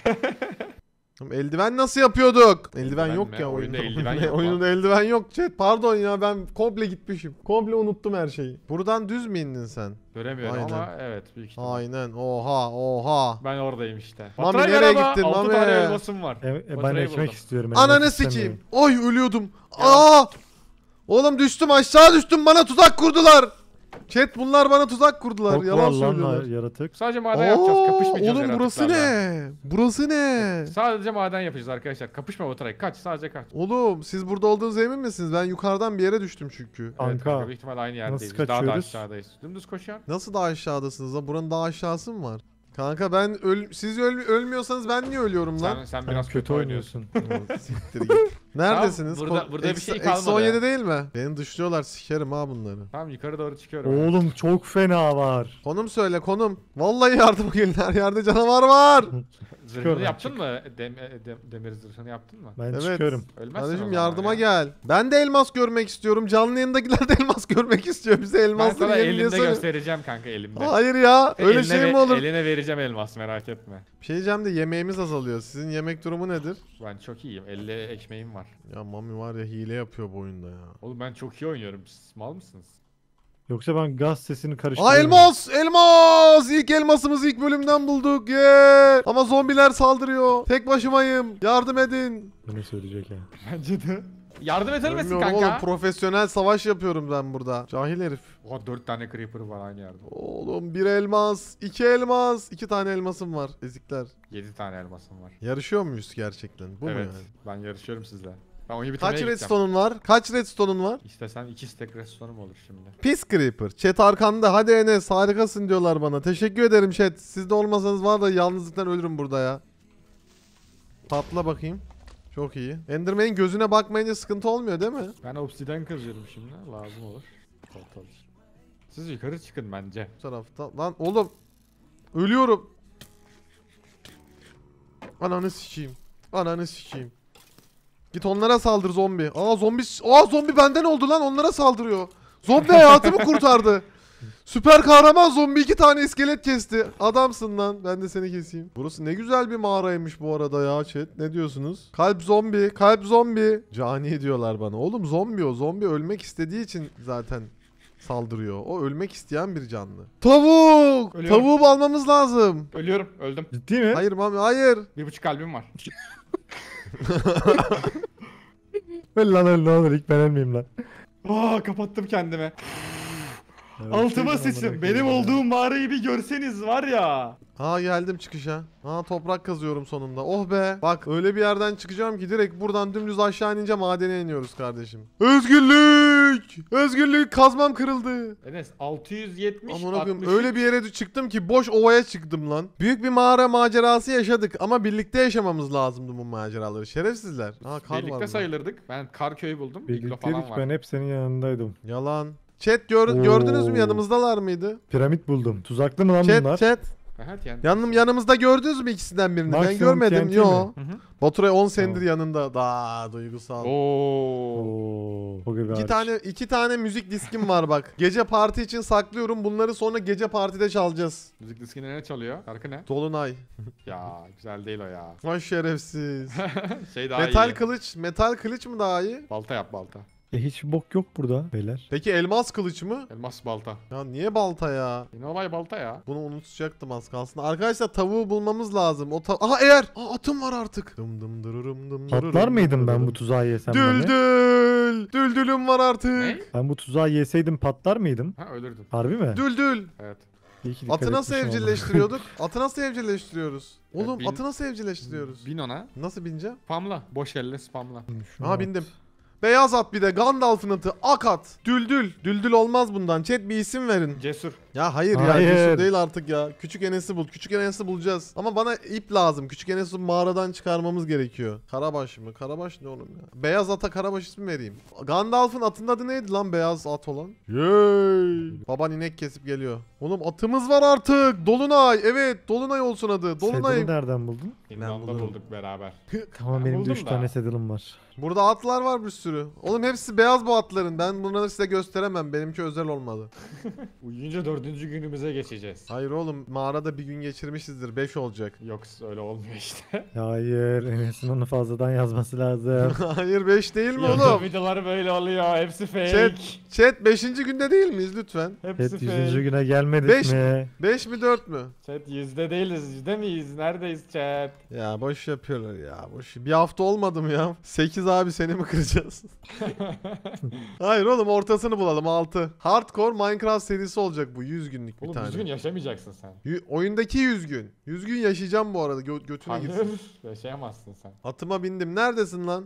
Oğlum eldiven nasıl yapıyorduk? Eldiven Eldiven yok mi? ya Oyunda oyunda. eldiven Oyunda- yok Oyunda eldiven yok chat. Pardon ya ben komple gitmişim. Komple unuttum her şeyi. Buradan düz mü indin sen? Göremiyorum Aynen. ama evet büyük ihtimal. Aynen. Oha oha. Ben oradayım işte. Mami, Baturay nereye merhaba. gittin, altı Mami? tane elmasım var. E, e, ben Baturay'ı ekmek buldum. istiyorum. Ananı elmas sikeyim. istemiyorum. Oy ölüyordum. Aa! Oğlum düştüm aşağı düştüm bana tuzak kurdular. Chat bunlar bana tuzak kurdular. Çok Yalan var lan söylüyorlar. yaratık. Sadece maden yapacağız. Oo, Kapışmayacağız oğlum burası yaratıklarla. ne? Burası ne? Sadece maden yapacağız arkadaşlar. Kapışma Baturay. Kaç. Sadece kaç. Oğlum siz burada olduğunuza emin misiniz? Ben yukarıdan bir yere düştüm çünkü. Evet, Kanka. kanka, büyük ihtimal aynı yerdeyiz. Nasıl Biz daha da kaçıyoruz? aşağıdayız. Dümdüz koşuyor. Nasıl daha aşağıdasınız lan? Buranın daha aşağısı mı var? Kanka ben öl siz öl ölmüyorsanız ben niye ölüyorum lan? Sen, sen Sen biraz kötü oynuyorsun. Siktir git. Neredesiniz? Tamam, burada- Ko- burada bir eksi- şey eksi kalmadı. on yedi değil mi? Beni dışlıyorlar sikerim ha bunları. Tamam yukarı doğru çıkıyorum. Oğlum çok fena var. Konum söyle konum. Vallahi yardıma gelin her yerde canavar var. Zırhını Çıkıyorum, yaptın mı? Dem, dem, demir zırhını yaptın mı? Ben Evet. çıkıyorum. Ölmezsin o Kardeşim zaman yardıma ya. gel. Ben de elmas görmek istiyorum. Canlı yayındakiler de elmas görmek istiyor. Bize Ben elmasları sana yemin elimde diye göstereceğim kanka elimde. Hayır ya. Öyle Eline şey ve- mi olur? Eline vereceğim elmas merak etme. Bir şey diyeceğim de yemeğimiz azalıyor. Sizin yemek durumu nedir? Ben çok iyiyim. elli ekmeğim var. Ya Mami var ya hile yapıyor bu oyunda ya. Oğlum ben çok iyi oynuyorum. Siz mal mısınız? Yoksa ben gaz sesini Aa karıştırıyorum. elmas! Elmas! İlk elmasımızı ilk bölümden bulduk. Yeah! Ama zombiler saldırıyor. Tek başımayım. Yardım edin. Bu ne söyleyecek ya? Bence de. Yardım eder misin Bilmiyorum kanka? oğlum profesyonel savaş yapıyorum ben burada. Cahil herif. Oha dört tane creeper var aynı yerde. Oğlum bir elmas, iki elmas, iki tane elmasım var. Ezikler. yedi tane elmasım var. Yarışıyor muyuz gerçekten? Bu evet. mu yani? Ben yarışıyorum sizle. Ben oyunu bitirmeye Kaç gideceğim. redstone'un var? Kaç redstone'un var? İstesen iki stack redstone'um olur şimdi. Pis Creeper. Chat arkanda. Hadi Enes harikasın diyorlar bana. Teşekkür ederim chat. Siz de olmasanız var da yalnızlıktan ölürüm burada ya. Patla bakayım. Çok iyi. Enderman'in gözüne bakmayınca sıkıntı olmuyor değil mi? Ben obsidian kazıyorum şimdi. Lazım olur. Portal. Siz yukarı çıkın bence. Bu tarafta. Lan oğlum. Ölüyorum. Ananı sikeyim. Ananı sikeyim. Git onlara saldır zombi. Aa zombi. Aa zombi benden oldu lan onlara saldırıyor. Zombi hayatımı kurtardı. Süper kahraman zombi iki tane iskelet kesti. Adamsın lan. Ben de seni keseyim. Burası ne güzel bir mağaraymış bu arada ya chat. Ne diyorsunuz? Kalp zombi. Kalp zombi. Cani diyorlar bana. Oğlum zombi o. Zombi ölmek istediği için zaten saldırıyor. O ölmek isteyen bir canlı. Tavuk. Ölüyorum. Tavuğu almamız lazım. Ölüyorum. Öldüm. Ciddi mi? Hayır mami hayır. Bir buçuk kalbim var. Öl lan öl ne olur ilk ben ölmeyeyim lan. Aa kapattım kendimi. Evet, Altıma şey sıçın. amına Benim koyayım ya. olduğum mağarayı bir görseniz var ya. Ha geldim çıkışa. Ha toprak kazıyorum sonunda. Oh be. Bak öyle bir yerden çıkacağım ki direkt buradan dümdüz aşağı inince madene iniyoruz kardeşim. Özgürlük! Özgürlük kazmam kırıldı. Enes altı yüz yetmiş Aman akım altmış öyle bir yere çıktım ki boş ovaya çıktım lan. Büyük bir mağara macerası yaşadık ama birlikte yaşamamız lazımdı bu maceraları. Şerefsizler. Ha kar var birlikte burada. sayılırdık. Ben kar köyü buldum. Iglo falan Birlikteydik var. ben hep senin yanındaydım. Yalan. Chat gör, gördünüz mü Oo. yanımızdalar mıydı? Piramit buldum. Tuzaklı mı lan Chat bunlar? chat. Evet yani. Yanım yanımızda gördünüz mü ikisinden birini? Ben Maximum görmedim. T N T Yo. mi? Hı hı. Baturay on senedir Tamam. yanında. Daha duygusal. Oo. Oo. O gibi İki hariç. tane iki tane müzik diskim var bak. Gece parti için saklıyorum. Bunları sonra gece partide çalacağız. Müzik diskinde ne çalıyor? Şarkı ne? Dolunay. Ya güzel değil o ya. Vay şerefsiz. Şey daha metal iyi. kılıç. Metal kılıç mı daha iyi? Balta yap balta. E hiç bok yok burada beyler. Peki elmas kılıç mı? Elmas balta. Ya niye balta ya? Yine olay balta ya. Bunu unutacaktım az kalsın. Arkadaşlar tavuğu bulmamız lazım. O ta Aha eğer. Aa atım var artık. Dım dım dırırım dım Patlar dırırım mıydım dım ben bu dırırım. tuzağı yesem bana? Düldül. Düldülüm var artık. Ne? Ben bu tuzağı yeseydim patlar mıydım? Ha ölürdün. Harbi mi? Düldül. Evet. İyi ki dikkat Atı nasıl etmişim ona. evcilleştiriyorduk? Atı nasıl evcilleştiriyoruz? Oğlum bin- atı nasıl evcilleştiriyoruz? Bin ona. Nasıl bineceğim? Spamla. Boş elle spamla. Şunu Aha at. bindim. Beyaz at bir de Gandalf'ın atı. Ak at. Düldül. Düldül olmaz bundan. Chat bir isim verin. Cesur. Ya hayır, ya Hayır. Yusuf değil artık ya. Küçük Enes'i bul. Küçük Enes'i bulacağız. Ama bana ip lazım. Küçük Enes'i mağaradan çıkarmamız gerekiyor. Karabaş mı? Karabaş ne oğlum ya? Beyaz ata Karabaş ismi vereyim. Gandalf'ın atının adı neydi lan beyaz at olan? Yey. Baban inek kesip geliyor. Oğlum atımız var artık. Dolunay. Evet Dolunay olsun adı. Dolunay. Saddle'ı nereden buldun? İmranda bulurum. bulduk beraber. Tamam Ben benim de buldum üç da. tane saddle'ım var. Burada atlar var bir sürü. Oğlum hepsi beyaz bu atların. Ben bunları size gösteremem. Benimki özel olmalı. Uyuyunca dördüncü günümüze geçeceğiz. Hayır oğlum mağarada bir gün geçirmişizdir. beş olacak. Yok öyle olmuyor işte. Hayır Enes'in onu fazladan yazması lazım. Hayır beş değil mi YouTube oğlum? videoları böyle oluyor. Hepsi fake. Chat, chat beşinci günde değil miyiz lütfen? Hepsi Hep fake. yüzüncü güne gelmedik Beş- mi? beş mi dört mü? Chat yüzde değiliz. Yüzde miyiz? Neredeyiz chat? Ya boş yapıyorlar ya. Boş. Bir hafta olmadı mı ya? sekiz abi seni mi kıracağız? Hayır oğlum ortasını bulalım altı. Hardcore Minecraft serisi olacak bu yüz günlük bir Oğlum tane. yüz gün yaşamayacaksın sen. Y- oyundaki yüz gün. yüz gün yaşayacağım bu arada. Gö- götüne Hayır. gitsin. Yaşayamazsın sen. Atıma bindim. Neredesin lan?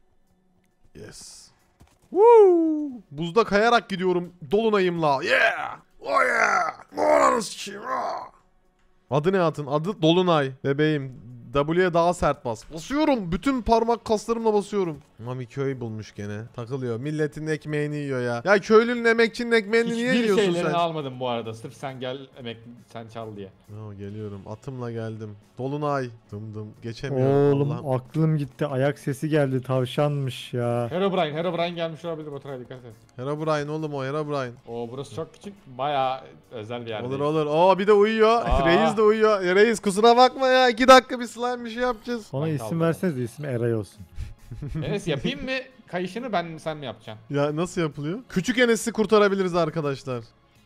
Yes. Woo! Buzda kayarak gidiyorum dolunayımla. Yeah! Oh yeah! Ananı sikeyim, ah! Adı ne atın? Adı Dolunay. Bebeğim. W'ye daha sert bas. Basıyorum. Bütün parmak kaslarımla basıyorum. Mami köy bulmuş gene. Takılıyor. Milletin ekmeğini yiyor ya. Ya köylünün emekçinin ekmeğini niye Hiçbir yiyorsun şeylerini sen? almadım bu arada. Sırf sen gel emek sen çal diye. Yo, geliyorum. Atımla geldim. Dolunay. Dım dım. Geçemiyorum. Oğlum Allah'ım. aklım gitti. Ayak sesi geldi. Tavşanmış ya. Herobrine, Herobrine gelmiş olabilir. Baturay dikkat et. Herobrine oğlum o Herobrine. Oo burası çok küçük. Bayağı özel bir yer. Olur olur. Oo bir de uyuyor. Aa. Reis de uyuyor. Ya, reis kusura bakma ya. iki dakika bir slime bir şey yapacağız. Ona Ben isim kaldım. verseniz de ismi Eray olsun. Enes yapayım mı? Kayışını ben mi sen mi yapacaksın? Ya nasıl yapılıyor? Küçük Enes'i kurtarabiliriz arkadaşlar.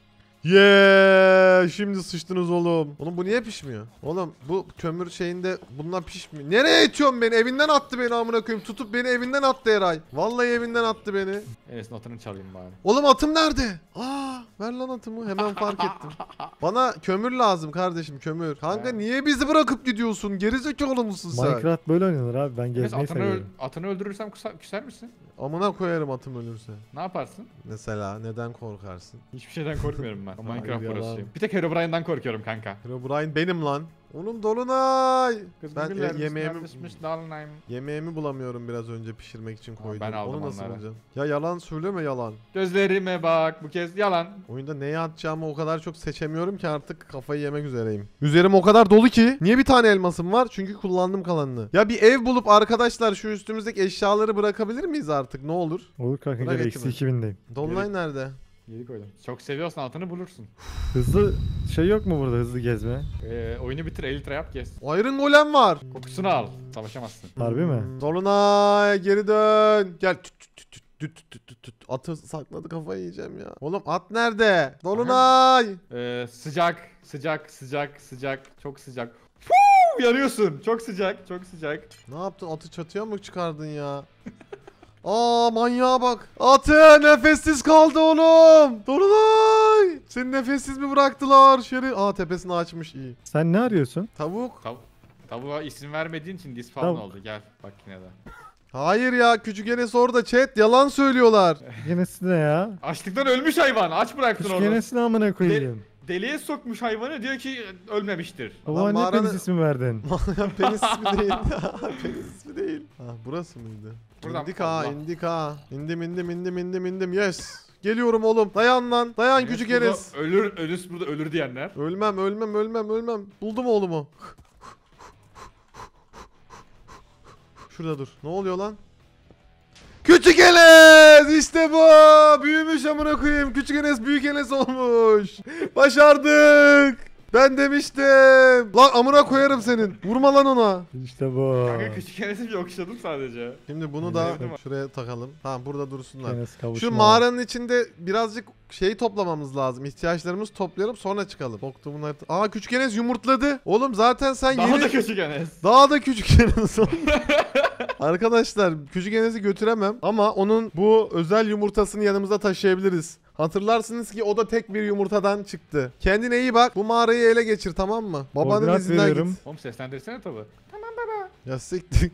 Yeah! Şimdi sıçtınız oğlum. Oğlum bu niye pişmiyor? Oğlum bu kömür şeyinde bundan pişmiyor. Nereye itiyorsun beni? Evinden attı beni amına koyayım. Tutup beni evinden attı Eray. Vallahi evinden attı beni. Enes'in atını çalayım bari. Oğlum atım nerede? Aa, ver lan atımı. Hemen fark ettim. Bana kömür lazım kardeşim, kömür. Kanka Ha. niye bizi bırakıp gidiyorsun? Gerizekalı mısın sen? Minecraft böyle oynanır abi. Ben Enes gezmeyi atını, öl- seviyorum. atını öldürürsem kusa- küser misin? Amına koyarım atım ölürse. Ne yaparsın? Mesela neden korkarsın? Hiçbir şeyden korkmuyorum ben. O Minecraft yalan. burasıyım. Bir tek Herobrine'den korkuyorum kanka. Herobrine benim lan. Onun Dolunay. Kız Ben güller e, misin, yemeğimi neredesiniz, Dalınayım. yemeğimi bulamıyorum biraz önce pişirmek için koydum. ben aldım Onu nasıl onları. bulacağım? Ya yalan söyleme yalan. Gözlerime bak bu kez yalan. Oyunda neye atacağımı o kadar çok seçemiyorum ki artık kafayı yemek üzereyim. Üzerim o kadar dolu ki. Niye bir tane elmasım var? Çünkü kullandım kalanını. Ya bir ev bulup arkadaşlar şu üstümüzdeki eşyaları bırakabilir miyiz artık? Ne olur? Olur kanka Buna gel geçin eksi iki bindeyim. Dolunay nerede? Yedi koydum. Çok seviyorsan altını bulursun. Hızlı şey yok mu burada, hızlı gezme? Ee, oyunu bitir elli lira yap gez. Iron Golem var. Kokusunu al. Savaşamazsın. Harbi mi? Dolunay geri dön. Gel. Tüt, tüt, tüt, tüt, tüt, tüt, tüt, tüt. Atı sakladı, kafayı yiyeceğim ya. Oğlum at nerede? Dolunay. Ee, sıcak, sıcak, sıcak, sıcak. Çok sıcak. Fuu, yanıyorsun. Çok sıcak, çok sıcak. Ne yaptın? Atı çatıya mı çıkardın ya? Aa manyağa bak. Atı nefessiz kaldı oğlum. Dolunay. Seni nefessiz mi bıraktılar? Şeri. Aa tepesini açmış, iyi. Sen ne arıyorsun? Tavuk. Tav tavuğa isim vermediğin için dispawn Tavuk. oldu. Gel bak yine de. Hayır ya, küçük Enes orada chat, yalan söylüyorlar. Genesi ne ya? Açlıktan ölmüş hayvan. Aç bıraktın Küçük onu. genesini amına koyayım. Deliğe sokmuş hayvanı, diyor ki ölmemiştir. Baba Lan ne mağaranın- penis ismi verdin? Penis ismi değil. Penis ismi değil. Ha burası mıydı? Buradan indik ha, Allah. indik ha. İndim indim indim indim indim. Yes. Geliyorum oğlum. Dayan lan. Dayan Enes küçük burada Enes. Ölür, Enes burada ölür diyenler. Ölmem ölmem ölmem ölmem. Buldum oğlumu. Şurada dur. Ne oluyor lan? Küçük Enes! İşte bu! Büyümüş amına koyayım. Küçük Enes büyük Enes olmuş. Başardık. Ben demiştim. Lan amına koyarım senin. Vurma lan ona. İşte bu. Kanka küçük Enes'i bir okşadım sadece. Şimdi bunu da Sevdim. şuraya takalım. Tamam burada dursunlar. Genes kavuşma. Şu mağaranın içinde birazcık şey toplamamız lazım. İhtiyaçlarımızı toplayalım sonra çıkalım. Soktuğumun harita- Aa küçük Enes yumurtladı. Oğlum zaten sen Daha yeni... da küçük Enes. Daha da küçük Enes. Arkadaşlar küçük Enes'i götüremem ama onun bu özel yumurtasını yanımızda taşıyabiliriz. Hatırlarsınız ki o da tek bir yumurtadan çıktı. Kendine iyi bak. Bu mağarayı ele geçir, tamam mı? Babanın Koordinat izinden veriyorum. git. Oğlum seslendirsene tabi. Ya siktir.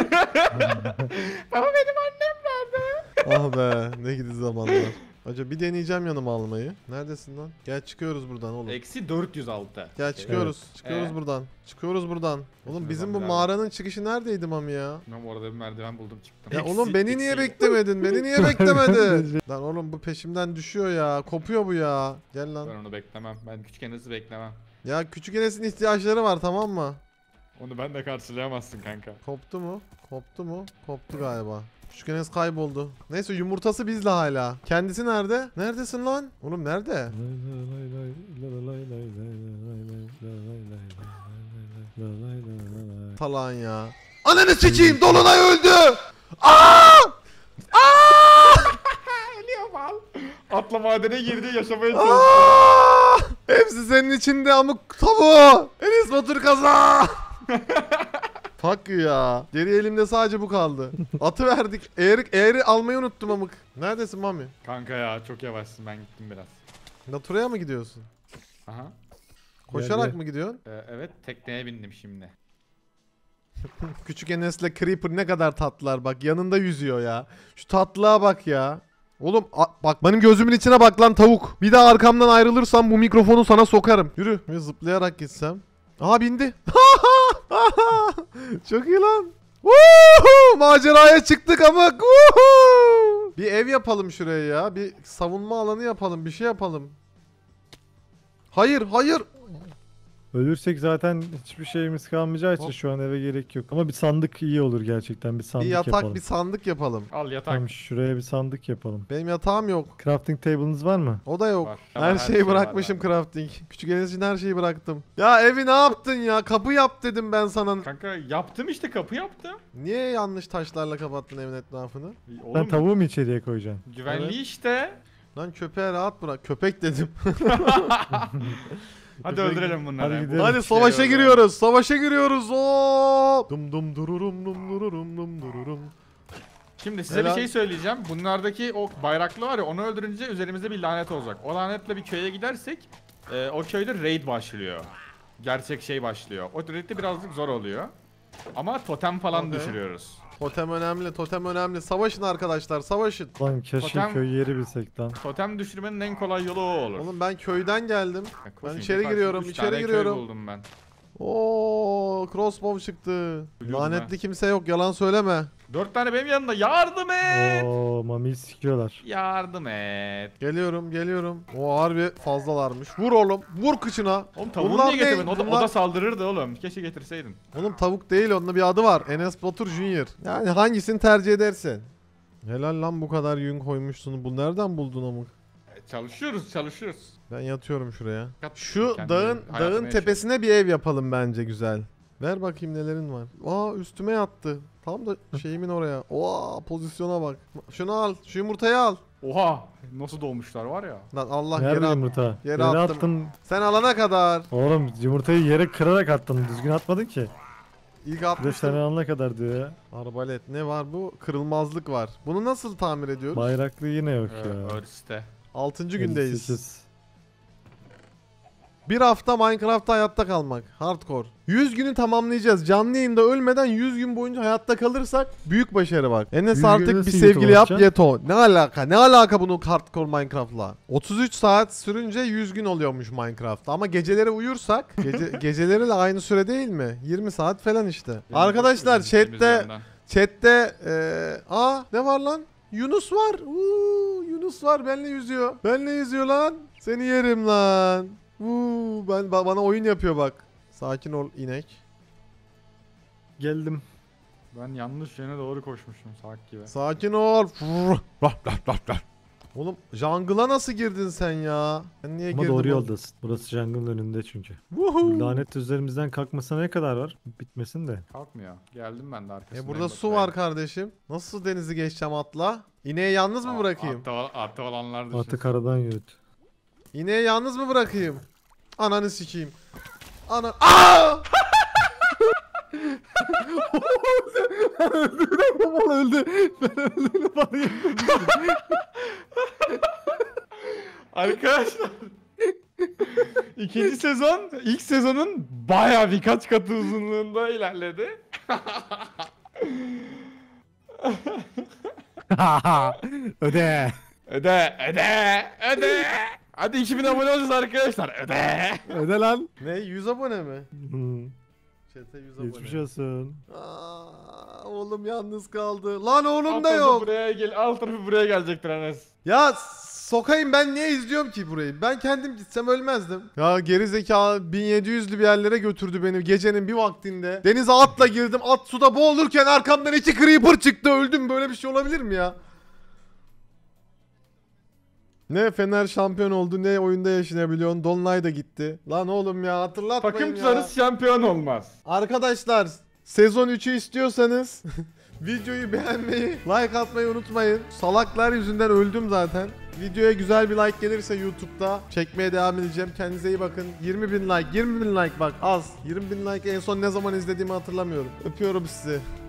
Baba benim annem nerede? Ah be ne gidi zamanlar. Acaba bir deneyeceğim yanıma almayı. Neredesin lan? Gel çıkıyoruz buradan oğlum. Eksi dört yüz altı. Gel çıkıyoruz. Çıkıyoruz Ee? buradan. Çıkıyoruz buradan. Oğlum Kesin bizim bu oradan mağaranın çıkışı neredeydi Mami ya? Ben orada bir merdiven buldum çıktım. Ya Eksi, oğlum beni niye eksi. beklemedin? Beni niye beklemedin? Lan oğlum bu peşimden düşüyor ya. Kopuyor bu ya. Gel lan. Ben onu beklemem. Ben küçük Enes'i beklemem. Ya küçük Enes'in ihtiyaçları var, tamam mı? Onu ben de karşılayamazsın kanka. Koptu mu? Koptu mu? Koptu galiba. Küçük Enes kayboldu. Neyse yumurtası bizle hala. Kendisi nerede? Neredesin lan? Oğlum nerede? Falan ya. Ananı sikeyim, Dolunay öldü. Aa! Ölüyor mal. Atla madene girdi yaşamaya çalışıyor. Aa! Hepsi senin içinde amık tavuğu. Enes Batur kaza. Fuck ya. Geri elimde sadece bu kaldı. Atı verdik. Eğri, eğri almayı unuttum amık. Neredesin Mami? Kanka ya çok yavaşsın, ben gittim biraz. Natura'ya mı gidiyorsun? Aha. Koşarak Gel, gel. mı gidiyorsun? Ee, evet tekneye bindim şimdi. Küçük Enes'le Creeper ne kadar tatlılar bak. Yanında yüzüyor ya. Şu tatlılığa bak ya. Oğlum a- bak benim gözümün içine bak lan tavuk. Bir daha arkamdan ayrılırsan bu mikrofonu sana sokarım. Yürü. Bir zıplayarak gitsem. Aha bindi. Çok iyi lan. Woohoo! Maceraya çıktık ama. Woohoo! Bir ev yapalım şuraya ya. Bir savunma alanı yapalım. Bir şey yapalım. Hayır, hayır. Ölürsek zaten hiçbir şeyimiz kalmayacağı için Hop. şu an eve gerek yok. Ama bir sandık iyi olur gerçekten. Bir sandık Bir yatak, yapalım. bir sandık yapalım. Al yatak. Tamam şuraya bir sandık yapalım. Benim yatağım yok. Crafting table'ınız var mı? O da yok. Var. Her, Ama her şeyi şey var bırakmışım bende. crafting. Küçük Enes için her şeyi bıraktım. Ya evi ne yaptın ya? Kapı yap dedim ben sana. Kanka yaptım işte, kapı yaptım. Niye yanlış taşlarla kapattın evin etrafını? Ben Oğlum tavuğu mu içeriye koyacaksın? güvenli Evet. işte. Lan köpeğe rahat bırak. Köpek dedim. Hadi öldürelim bunları. Hadi Bu gidelim. Hadi işleri savaşa öldürelim. giriyoruz. Savaşa giriyoruz. Oo! Dum dum dururum dum dururum dum dururum. Şimdi size Helal. bir şey söyleyeceğim. Bunlardaki o bayraklı var ya, onu öldürünce üzerimizde bir lanet olacak. O lanetle bir köye gidersek e, o köyde raid başlıyor. Gerçek şey başlıyor. O raid'de birazcık zor oluyor. Ama totem falan Okey. düşürüyoruz. Totem önemli, totem önemli. Savaşın arkadaşlar, savaşın. Lan keşke Totem- köy yeri bilsek lan. Totem düşürmenin en kolay yolu o olur. Oğlum ben köyden geldim. Ya koşun, içeri yukarı giriyorum, üç içeri tane köy giriyorum. buldum ben. Oo, crossbow çıktı. Biliyordum Lanetli ha. kimse yok, yalan söyleme. Dört tane benim yanımda, yardım et. Oo mamiyi sikiyorlar. Yardım et. Geliyorum, geliyorum. O harbi fazlalarmış. Vur oğlum, vur kıçına. Oğlum tavuğu Bunlar niye getirmedin? ne? O da, o Bunlar- da saldırırdı oğlum. Keşke getirseydin. Oğlum tavuk değil, onun bir adı var. Enes Batur Junior. Yani hangisini tercih edersin? Helal lan, bu kadar yün koymuşsun. Bu nereden buldun amık? Çalışıyoruz çalışıyoruz. Ben yatıyorum şuraya. Yat, Şu kendi dağın hayatını dağın yaşıyor. tepesine bir ev yapalım bence güzel. Ver bakayım nelerin var. Aa üstüme yattı. Tam da şeyimin oraya. Oo pozisyona bak. Şunu al. Şu yumurtayı al. Oha nasıl doğmuşlar var ya. Lan Allah Nerede yere at. yumurta? yere Yere attım. attın. Sen alana kadar. Oğlum yumurtayı yere kırarak attın. Düzgün atmadın ki. İlk Bir de sen atmıştım. alana kadar diyor ya. Arbalet ne var bu? Kırılmazlık var. Bunu nasıl tamir ediyoruz? Bayraklı yine yok Ee, ya. Örste. altıncı elli gündeyiz. sekiz. Bir hafta Minecraft'ta hayatta kalmak. Hardcore. yüz günü tamamlayacağız. Canlı yayında ölmeden yüz gün boyunca hayatta kalırsak büyük başarı bak. Enes yüz artık günü bir nasıl sevgili yap yapacaksın? yeto. Ne alaka? Ne alaka bunun hardcore Minecraft'la? otuz üç saat sürünce yüz gün oluyormuş Minecraft'ta. Ama geceleri uyursak gece, geceleri de aynı süre değil mi? yirmi saat falan işte. Arkadaşlar chatte chatte eee aa ne var lan? Yunus var. Uuu, Yunus var benle yüzüyor. Benle yüzüyor lan. Seni yerim lan. Uuu, ben ba- bana oyun yapıyor bak. Sakin ol inek. Geldim. Ben yanlış yöne doğru koşmuşum sak gibi. Sakin ol. Oğlum jungle'a nasıl girdin sen ya? Ben niye Ama girdim? doğru oğlum? yoldasın. Burası jungle'ın önünde çünkü. Woohoo. Lanet üzerimizden kalkmasına ne kadar var? Bitmesin de. Kalkmıyor. Geldim ben de arkasındayım. E burada su var kardeşim. Nasıl denizi geçeceğim atla? İneği yalnız mı bırakayım? Atı, atı olanlar Atı düşün. karadan yürüt. İneği yalnız mı bırakayım? Ananı sikeyim. Ana... Aa! Babam öldü. Ben öldüğünü fark ettim. Arkadaşlar. İkinci sezon ilk sezonun baya birkaç katı uzunluğunda ilerledi. Öde. Öde, öde, öde. Hadi iki bin abone olacağız arkadaşlar. Öde. Öde lan. Ne? yüz abone mi? Hmm. Chat'e yüz abone. Geçmiş olsun. Aa, oğlum yalnız kaldı. Lan oğlum Alt da tarafı yok. Buraya gel, alt tarafı buraya gelecektir Enes. Ya sokayım ben niye izliyorum ki burayı? Ben kendim gitsem ölmezdim. Ya geri zekalı bin yedi yüzlü bir yerlere götürdü beni gecenin bir vaktinde. Denize atla girdim. At suda boğulurken arkamdan iki creeper çıktı. Öldüm. Böyle bir şey olabilir mi ya? Ne Fener şampiyon oldu ne oyunda yaşayabiliyorsun. Dolunay da gitti. Lan oğlum ya hatırlatmayın Takım ya. tutarız şampiyon olmaz. Arkadaşlar sezon üçü istiyorsanız videoyu beğenmeyi, like atmayı unutmayın. Salaklar yüzünden öldüm zaten. Videoya güzel bir like gelirse YouTube'da çekmeye devam edeceğim. Kendinize iyi bakın. yirmi bin like, yirmi bin like bak az. yirmi bin like en son ne zaman izlediğimi hatırlamıyorum. Öpüyorum sizi.